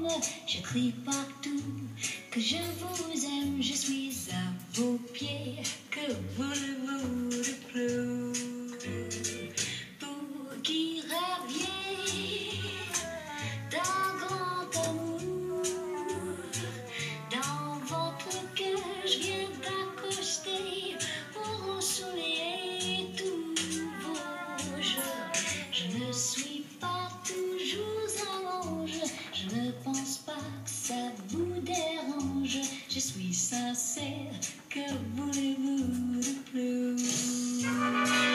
aime, je crie partout que je vous aime, je suis à vos pieds. Que voulez-vous de plus? Pour qui rêviez d'un grand amour, dans votre cœur je viens d'accoster pour ensoleiller tous vos jours. Je ne suis pas toujours un ange, je ne pense pas que ça vous dérange, je suis sincère, que voulez-vous de plus?